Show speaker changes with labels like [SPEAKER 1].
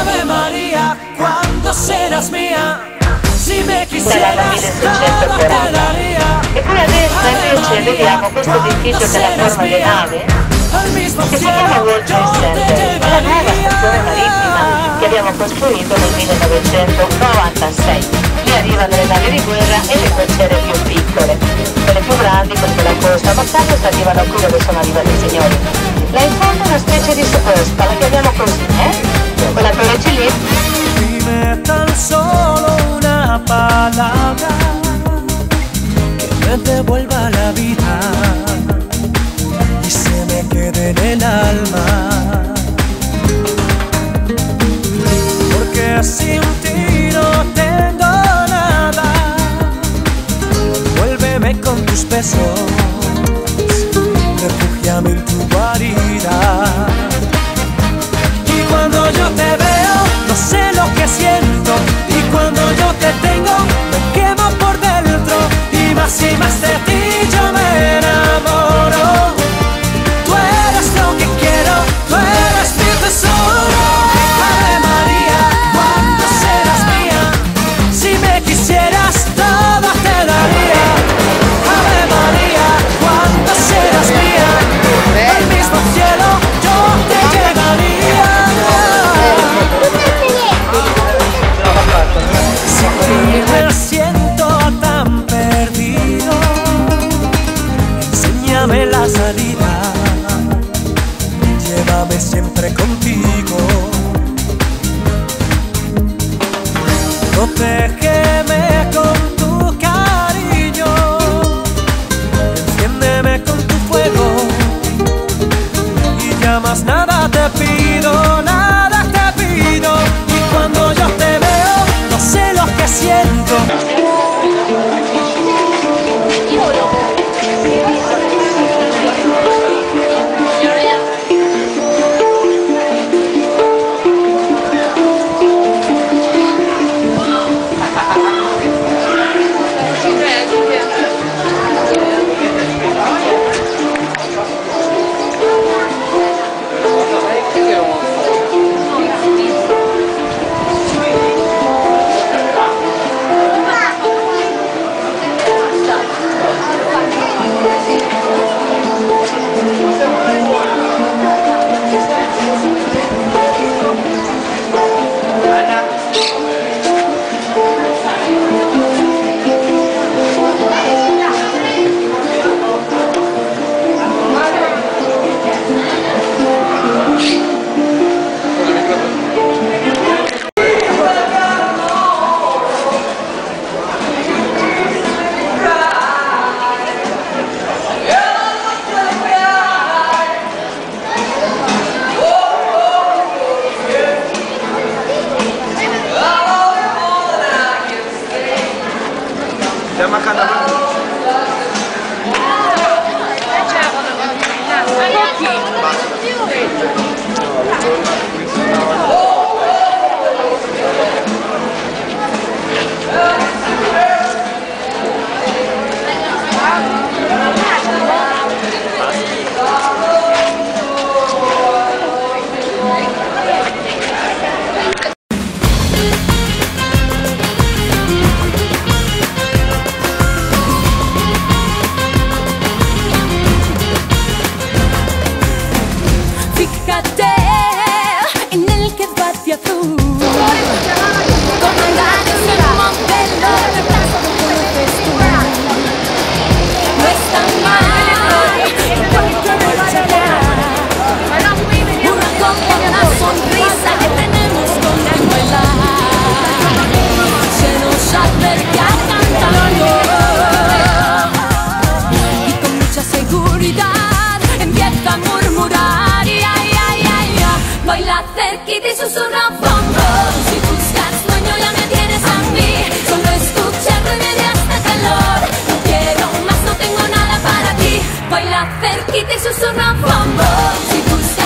[SPEAKER 1] Ave María, ¿cuándo serás mía? Si me quisieras,
[SPEAKER 2] todo te daría. E poi adesso invece vediamo questo edificio che ha la forma di nave, che si chiama World Trade Center, è la nuova stazione marittima che abbiamo costruito nel 1996. Lì arrivano le navi di guerra e le crociere più piccole, quelle più grandi, quelle della costa, ma quando arrivano qui dove sono arrivati i signori. Là in fondo è una specie di superstar, la chiamiamo così, con la torre lì.
[SPEAKER 1] Dime tan solo una palabra que me devuelva la vida y se me quede en el alma, porque sin ti no tengo nada. Vuélveme con tus besos, refúgiame en tu guarida. Y cuando yo te veo, no sé lo que siento, y cuando yo te tengo, me quemo por dentro, y más de ti yo me enamoro. Tú eres lo que quiero, tú eres mi tesoro. Ave María, ¿cuándo serás mía? Si me quisieras, todo te daría. Ave María, ¿cuándo serás mía? Al mismo cielo yo te llevaría. Me siento tan perdido, enséñame la salida, llévame siempre contigo, protégeme con tu cariño, enciéndeme con tu fuego, y ya más nada te pido, nada te pido. Y cuando yo te veo, no sé lo que siento.
[SPEAKER 3] Baila cerquita y susurra fondo. Si buscas